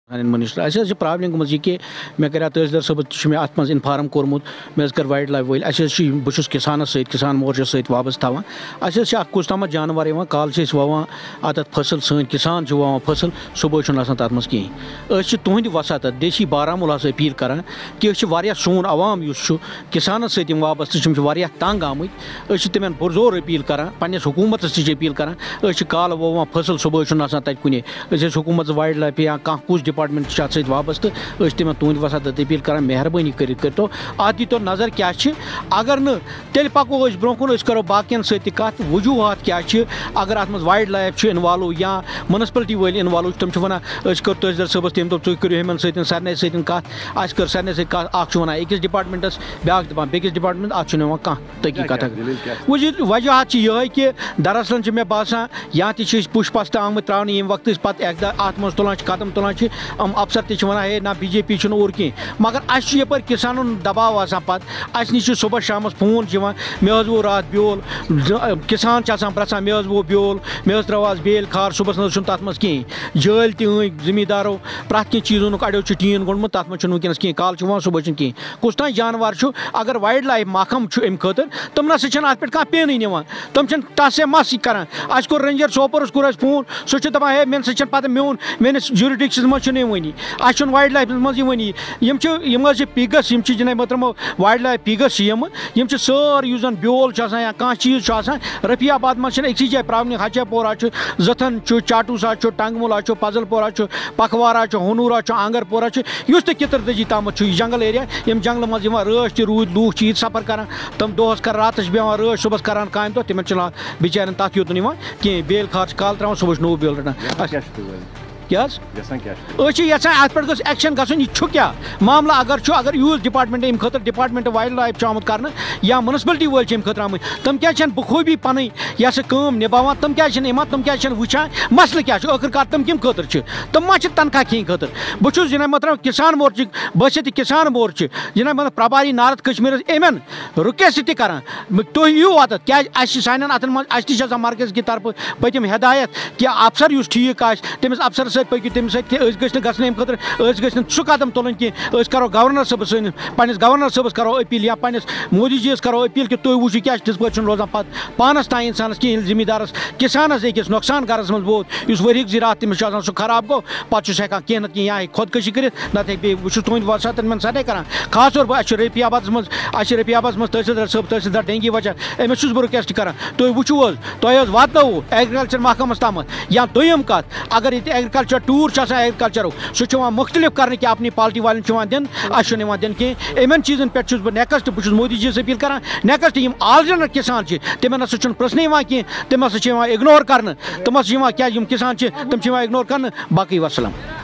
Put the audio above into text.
minister اَسہِ problem گٔمٕژ یہِ کہِ مےٚ کَریٛاو تحصیلدار صٲبَس چھُ مےٚ اَتھ منٛز اِنفارم کوٚرمُت مےٚ حظ کٔر وایلڈ لایف وٲلۍ اَسہِ حظ چھِ بہٕ چھُس کِسانَس سۭتۍ کِسان مورچَس سۭتۍ وابسطہٕ تھاوان اَسہِ حظ چھِ اَکھ کُس تامَتھ جانوَر یِوان کالہٕ چھِ أسۍ وَوان اَتھ فصٕل سٲنۍ کِسان چھِ وَوان فصٕل صُبحٲے چھُنہٕ آسان تَتھ منٛز کِہیٖنۍ أسۍ چھِ تُہٕنٛدِ وسعت دیسی بارہمولہَس اپیٖل کَران کہِ أسۍ چھِ واریاہ سون عوام یُس چھُ کِسانَس سۭتۍ یِم وابسطہٕ چھِ تِم چھِ واریاہ تنٛگ آمٕتۍ أسۍ چھِ تِمَن پُرزور اپیٖل کَران پنٛنِس حکوٗمتَس تہِ چھِ اپیٖل کَران أسۍ چھِ کالہٕ وَوان فصٕل صُبحٲے چھُنہٕ آسان تَتہِ کُنے أسۍ ٲسۍ حکوٗمتَس وایلڈ لایف یا کانٛہہ کُس ڈِپاٹمنٹ چھِ اَتھ سۭتۍ وابسطہٕ أسۍ چھِ تِمن تُہٕنٛدِ وسعت اپیٖل کَران مہربٲنی کٔرِتھ کٔرۍتو اَتھ دیٖتو نظر کیٛاہ چھِ اگر نہٕ تیٚلہِ پَکو أسۍ برونٛہہ کُن أسۍ کَرو باقیَن سۭتۍ تہِ کَتھ وجوٗہات کیٛاہ چھِ اگر اَتھ منٛز وایلڈ لایف چھُ اِنوالو یا مُنسپلٹی وٲلۍ اِنوالو چھِ تِم چھِ وَنان أسۍ کٔر تحصیلدار صٲبَس تٔمۍ دوٚپ تُہۍ کٔرِو یِمن سۭتۍ سارنٕے سۭتۍ کَتھ اَسہِ کٔر سارنٕے سۭتۍ کَتھ اَکھ چھُ وَنان أکِس ڈِپاٹمنٹَس بیٛاکھ دَپان بیٚکِس ڈِپاٹمنٹ اَتھ چھُنہٕ یِوان کانٛہہ تٔکی کَتھا وجوٗہات چھِ یِہوٚے کہِ دراصلن چھِ مےٚ باسان یا تہِ چھِ أسۍ پُش پَستہٕ آمٕتۍ ترٛاونہٕ ییٚمہِ وقتہٕ أسۍ پَتہٕ اَکہِ دۄہ اَتھ منٛز تُلان چھِ قدم تُلان چھِ یِم اَفسر تہِ چھِ وَنان ہے نہ بی جے پی چھُنہٕ اوٗرۍ کینٛہہ مگر اَسہِ چھُ یَپٲرۍ کِسانَن ہُنٛد دباو آسان پَتہٕ اَسہِ نِش چھُ صُبحس شامَس فون چھِ یِوان مےٚ حظ ووٚو راتھ بیول کِسان چھِ آسان پرٛژھان مےٚ حظ ووٚو بیول مےٚ حظ ترٛٲو آز بیلۍ کھار صُبحس نہ حظ چھُنہٕ تَتھ منٛز کِہیٖنۍ جٲلۍ تہِ أنۍ زٔمیٖندارو پرٛٮ۪تھ کینٛہہ چیٖز اوٚنُکھ اَڑیو چھُ ٹیٖن گوٚنڈمُت تَتھ منٛز چھُنہٕ وٕنکٮ۪نَس کِہیٖنۍ کالہٕ چھُ یِوان صُبحٲے چھُنہٕ کِہیٖنۍ کُس تانۍ جانوار چھُ اگر وایلڈ لایف محکمہٕ چھُ اَمہِ خٲطرٕ تِم نہ سا چھِنہٕ اَتھ پٮ۪ٹھ کانٛہہ پیٖنٕے نِوان تِم چھِنہٕ تَس یا مَس کَران اَسہِ کوٚر رینجر سوپورَس کوٚر اَسہِ فون سُہ چھُ دَپان ہے مےٚ سۭتۍ چھَنہٕ پَتہٕ میٲنِس جوٗرِڈِکشَنَس منٛز چھُنہٕ یِوٲنی اَسہِ چھُنہٕ وایلڈ لایفَس منٛز یِوٲنی یِم حظ چھِ پیٖگَس یِم چھِ جِناب محترمو وایلڈ لایف پیٖگَس چھِ یِم چھِ سٲرۍ یُس زَن بیول چھُ آسان یا کانٛہہ چیٖز چھُ آسان رفیع آباد منٛز چھِنہٕ أکسٕے جایہِ پرٛاونہِ ہَچا پورہ چھُ زٕتھن چھُ چاٹوٗسا چھُ ٹنٛگمُلا چھُ پَزَل پورہ چھُ پکھوارا چھُ ہُنوٗرا چھُ آنٛگَر پورہ چھُ یُس تہِ کِتٕر دٔجی تامَتھ چھُ یہِ جنٛگل ایریا یِم جنٛگلہٕ منٛز یِوان رٲچھ تہِ روٗدۍ لوٗکھ چھِ ییٚتہِ سفر کَران تِم دۄہَس کَران راتَس چھِ بیٚہوان رٲچھ صُبحس کَران کامہِ دۄہ تِمن چھُنہٕ بِچارٮ۪ن تَتھ یوٚتن یِوان کِہیٖنۍ بیلہِ کھار چھِ کالہٕ ترٛاوان صُبحس چھُ نوٚو بیول رَٹان کیٛاہ حظ أسۍ چھِ یَژھان اَتھ پٮ۪ٹھ گٔژھ ایٚکشَن گژھُن یہِ چھُ کیٛاہ معاملہٕ اگر یوٗت ڈِپاٹمنٹ اَمہِ خٲطرٕ ڈِپاٹمنٹ وایلڈ لایف چھُ آمُت کَرنہٕ یا مُنسپلٹی وٲلۍ چھِ اَمہِ خٲطرٕ آمٕتۍ تِم کیٛازِ چھِنہٕ بخوٗبی پَنٕنۍ یہِ سا کٲم نِباوان تِم کیٛازِ چھِنہٕ یِوان تِم کیٛازِ چھِنہٕ وٕچھان مَسلہٕ کیٛاہ چھُ ٲخٕر کار تِم کَمہِ خٲطرٕ چھِ تِم ما چھِ تنخواہ کھٮ۪نہٕ خٲطرٕ بہٕ چھُس جِناب محترم کِسان مورچہٕ بٲسِتھ کِسان مورچہٕ جِناب محترم پرٛباری نارٕتھ کشمیٖرَس یِمن رُکیسٹ تہِ کَران تُہۍ یِیِو اَتَتھ کیٛازِ اَسہِ چھِ سانٮ۪ن اَتھَن منٛز اَسہِ تہِ چھِ آسان مرکز کہِ طرفہٕ پٔتِم ہدایت کہِ اَفسر یُس ٹھیٖک آسہِ تٔمِس اَفسرَس سۭتۍ پٔکِو تٔمِس سۭتۍ أسۍ گٔژھۍ نہٕ گژھٕنۍ اَمہِ خٲطرٕ أسۍ گٔژھۍ نہٕ سُہ قدم تُلٕنۍ کینٛہہ أسۍ کَرو گورنر صٲبَس سٲنِس پنٛنِس گورنر صٲبَس کَرو أپیٖل یا پنٛنِس مودی جی یَس کَرو أپیٖل کہِ تُہۍ وٕچھِو کیٛاہ تِتھ پٲٹھۍ چھُنہٕ روزان پَتہٕ پانَس تانۍ اِنسانَس کِہیٖنۍ ییٚلہِ زٔمیٖندارَس کِسانَس أکِس نۄقصان گَرَس منٛز ووت یُس ؤریُک زِراعت تٔمِس چھُ آسان سُہ خراب گوٚو پَتہٕ چھُ سُہ ہٮ۪کان کینٛہہ نَتہٕ کینٛہہ یا ہیٚکہِ خۄدکٔشی کٔرِتھ نَتہٕ ہیٚکہِ بیٚیہِ بہٕ چھُس تُہٕنٛدِ وسعتَن منٛز سارنٕے کَران خاص طور اَسہِ چھُ رفیع آبادَس منٛز تحصیلدار صٲب تحصیلدار ڈینگی وجہ أمِس چھُس بہٕ رِکویسٹ کَران تُہۍ وٕچھِو حظ تۄہہِ حظ واتنٲوُ ایگرِکَلچر محکمَس تامَتھ یا دوٚیِم کَتھ اگر ییٚتہِ ایگرِکَلچر ٹوٗر چھُ آسان ایگرِکَلچرُک سُہ چھُ یِوان مُختلِف کَرنہٕ کہِ اپنی پالٹی والٮ۪ن چھُ یِوان دِنہٕ اَسہِ چھُنہٕ یِوان دِنہٕ کینٛہہ یِمن چیٖزَن پٮ۪ٹھ چھُس بہٕ نیکسٹ بہٕ چھُس مودی جی یَس اپیٖل کَران نیکسٹ یِم آلریڈی کِسان چھِ تِمن ہسا چھُنہٕ پرٛژھنہٕ یِوان کینٛہہ تِم ہسا چھِ یِوان اِگنور کَرنہٕ تِم ہسا چھِ یِوان کیٛازِ یِم کِسان چھِ تِم چھِ یِوان اِگنور کَرنہٕ باقٕے وَسلام